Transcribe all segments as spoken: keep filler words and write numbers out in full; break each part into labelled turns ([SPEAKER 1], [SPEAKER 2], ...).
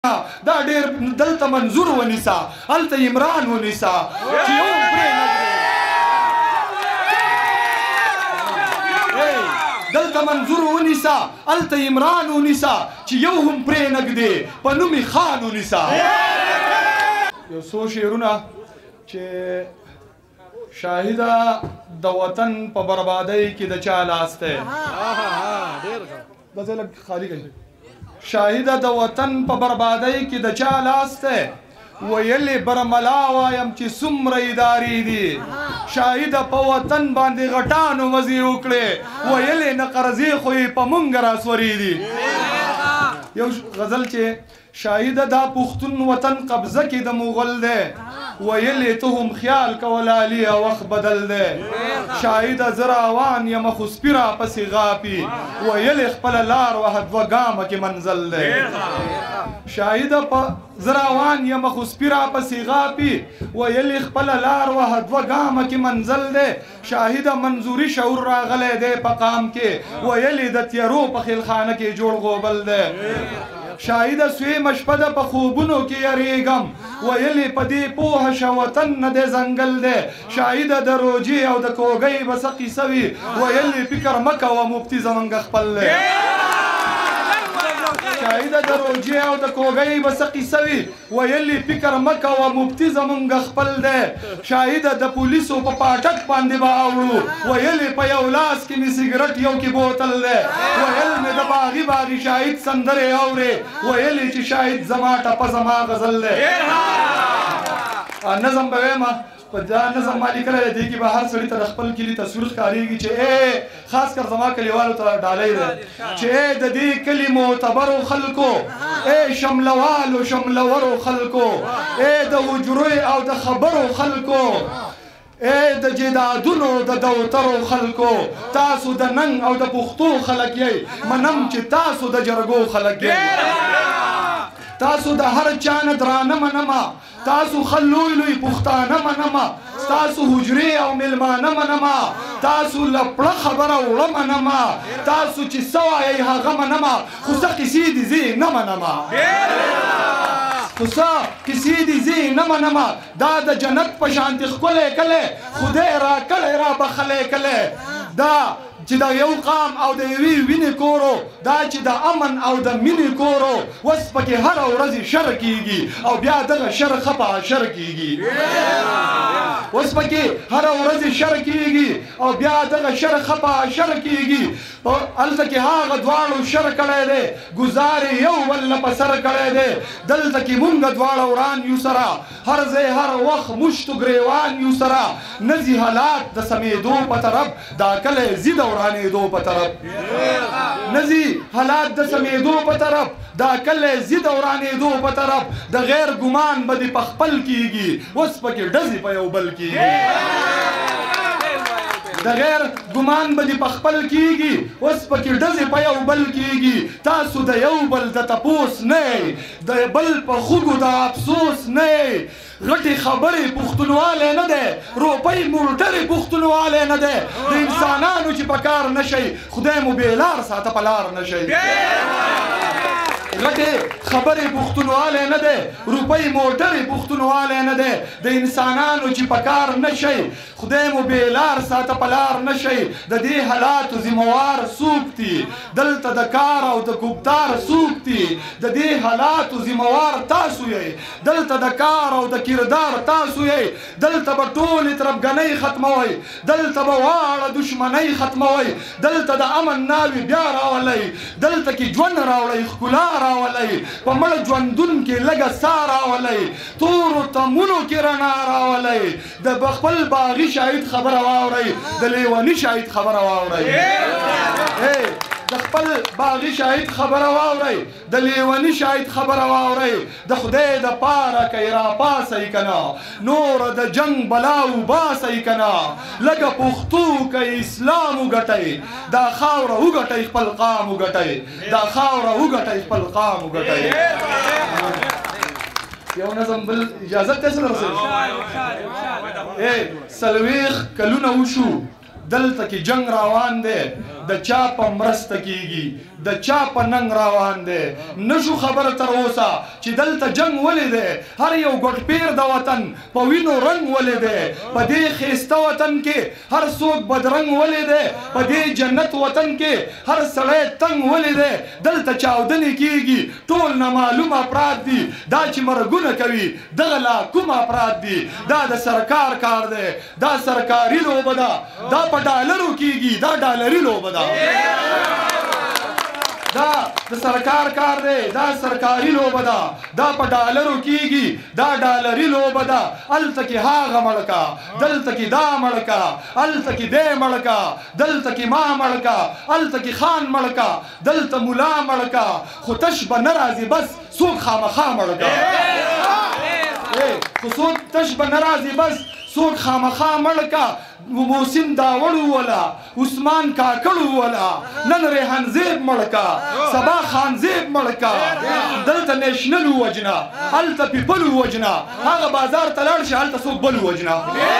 [SPEAKER 1] دا ډېر دلته منظور ونیسه هلته عمران ونیسه چې یو هم پرې نږدې دلته منظور ونیسه هلته عمران ونیسه چې یو هم پرې نږدې په نوم یې خان ونیسه یو څو شعرونه چې شاهده د وطن په بربادۍ کې د چا لاس دی دا ځای لږ خالي کړئ شاهده د وطن په بربادۍ کې د چا لاس دی ویلې برملا وایم چې څومره ادارې دي شاهده په وطن باندې غټانو مزې وکړې ویلې نه قرضې خو یې په مونږ راسورې دي یو غزل چې شاهده دا پښتون وطن قبضه کې د مغل دی ویلې ته هم خیال کوه لاليه وخت بدل دی شاهده زه روان یم خو سپي راپسې غاپي ویلې خپله لار وهه دوه ګامه کې منزل دی شاهده په زه روان یم خو سپي راپسې غاپي ویلې خپله لار وهه دوه ګامه کې منزل دی شاهده منظوري شعور راغلی دی په قام کې ویلې د تیارو په خیلخانه کې جوړ غوبل دی شاهده سویمه شپه ده په خوبونو کې یریږم ویلې په دې پوهه شه وطن نه دی ځنګل دی شاهده د روجې او د کوګۍ به څه قیسه وي ویلې فکر مه کوه مفتي زمونږ خپل دی شاهده د روجې او د کوګۍ به څه قیسه وي ویلې فکر مه کوه مفتي زمونږ خپل دی شاهده د پولیسو په پاټک باندې به اوړو ویلې په یو لاس کې مې سګرټ یو کې بوتل دی ویل مې د باغي باغي شاهد سندرې اورې ویلې چې شاهد زما ټپه زما غزل دی نظم به ویمه په دا نظم ما لیکلی دی دې کې به هر سړي ته د خپل کلي تصویر ښکارېږي چې ای خاص کر زما کلیوالو ته ډالۍ دی چې ای د دې کلي معتبرو خلکو ای شملوالو شملورو خلکو ای د حجرو او د خبرو خلکو ای د جدادونو د دوترو خلکو تاسو د ننګ او د پښتو خلک یئ منم چې تاسو د جرګو خلک یئ تاسو د هر چا نه درانه منمه تاسو ښه لوی لوی پښتانه منمه ستاسو حجرې او میلمانه منمه تاسو له پړه خبره وړه منمه تاسو چې څه وایئ هغه منمه خو څه قیسې دي زه یې نه منمه خو څه کیسې دي زه یې نه منمه دا د جنت په شانتې ښکلی کلی خدای راکلی را بخلی کلی دا چې د یو قام او د یوې وینې کورو دا چې د امن او د مینې کورو اوس پکې هره ورځ شر کېږي او بیا دغه شر ښه په اشر کېږي اوس پکې هره ورځ شر کېږي او بیا دغه شر ښه په اشر کېږي هلته کې هغه دواړو شر کړی دی ګزار یې یو بل نه په سر کړی دی دلته کې مونږ دواړه وران یو سره هر ځای هر وخت مشتو ګریوان یو سره نه ځي حالات د سمېدو په طرف دا کلی ځي د ورانېدو په طرف نه ځي حالات د سمېدو په طرف دا کلی ځي د ورانېدو په طرف د غیر ګمان به دې په خپل کېږي اوس پکې ډزې په یو بل کېږي د غیر ګمان به دې په خپل کېږي اوس پکې ډزې په یو بل کېږي تاسو د یو بل د تپوس نه د بل په خوږو د افسوس نه غټې خبرې پښتونوالی نه دی روپۍ موټرې پښتونوالی نه دی د انسانانو چې په کار نه شئ خدای مو بېلار ساته په لار نه شئ غټې خبرې پښتونوالی نه دی روپۍ موټرې پښتونوالی نه دی د انسانانو چې په کار نه شئ خدای مو بېلار ساته په لار نه شئ د دې حالاتو ذموار څوک دي دلته د کار او د ګفتار څوک دي د دې حالاتو ذموار تاسو یئ دلته د کار او د کردار تاسو یئ دلته به ټولې تربګنۍ ختموئ دلته به واړه دشمنۍ ختموئ دلته د امن ناوې بیا راولئ دلته کې ژوند راوړئ ښکلا راولئ په مړه ژوندون کې لږه ساه راولئ تورو تمونو کې رڼا راولئ د خپل باغي شاهد خبره واورئ د لیوني شاهد خبره واورئ د خپل باغي شاهد خبره واورئ د لیوني شاهد خبره واورئ د خدای د پاره که یې راپاسئ که نه نوره د جنګ بلا وباسئ که نه لږه پښتو که اسلام وګټئ دا خاوره وګټئ خپل قام وګټئ دا خاوره وګټئ خپل قام وګټئ یو نظم بل اجازت ته سره رسېږي څلوېښت کلونه وشو دلته کې جنگ روان دی د چا په مرسته کیږي د چا په ننګ روان دی نشو خبر تر اوسه چې دلته جنگ ولې دی هر یو ګوټ پیر د وطن په وینو رنګ ولې دی په دې ښایسته وطن کې هر څوک بدرنګ ولې دی په دې جنت وطن کې هر سړی تنګ ولې دی دلته چاودنې کیږي ټول نامعلوم افراد دي دا چې مرګونه کوي دغه لا کوم افراد دي دا د سرکار کار دی دا سرکاري لوبه ده دا په ډالرو کیږي دا ډالري لوبه ده دا د سرکار کار دی دا سرکاري لوبه ده دا په ډالرو کیږي دا ډالري لوبه ده هلته کې هاغه مړکا دلته کې دا مړکا هلته کې دی مړکا دلته کې ما مړکا هلته کې خان مړکا دلته ملا مړکا خو تش به نه راځي بس څوک خامخا مړکا خو څوک تش به نه راځي بس څوک خامخا مړکا محسن داوړ ولا عثمان کاکړ ولا نن ریحان زیب مړکا سبا خان زیب مړکا دلته نېشنل وجنا هلته پیپل وجنا هغه بازار ته لاړ شي هلته څوک بل وجنا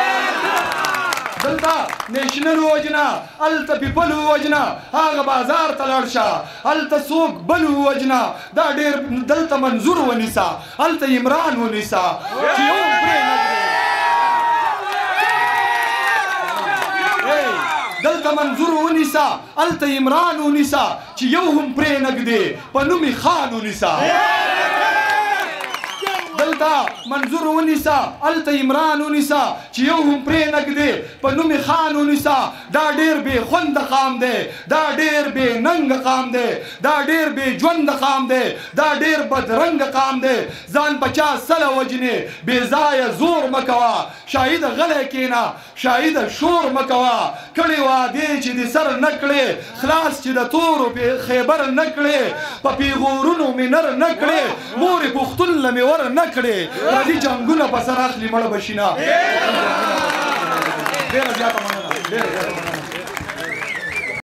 [SPEAKER 1] دلته نېشنل وجنا هلته پیپل وجنا هغه بازار ته لاړ شه هلته څوک بل وجنا دا ډېر دلته منظور ونیسه هلته عمران ونیسه چې یو پرې دلته منظور ونیسا هلته عمران ونیسا چې یو هم پرې نږدې په نوم یې خان ونیسا دلته منظور ونیسا هلته عمران ونیسا چې یو هم پرې نږدې په نوم یې خان ونیسا دا ډېر بې خونده قام دی دا ډېر بې ننګه قام دی دا ډېر بې ژونده قام دی دا ډېر بدرنګه قام دی ځان په چا سله وجنې بې ځایه زور مه کوه شاهده غلی کښېنه شاهده شور مه کوه کړې وعدې چې دې سر نه کړې خلاص چې د تورو خیبر نه کړې په پیغورونو مې نر نه کړې مورې پښتون له مې ور نه کړې راځي جنګونه په سر اخلي مړه به شي نه ډېره زیاته مننه ډېره زیاته مننه